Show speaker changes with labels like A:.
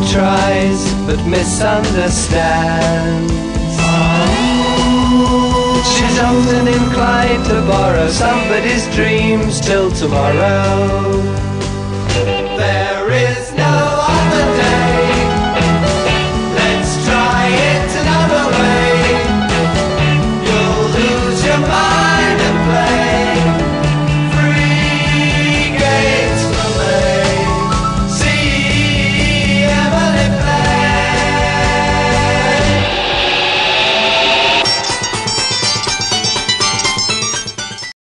A: tries but misunderstands. She's often inclined to borrow somebody's dreams till tomorrow.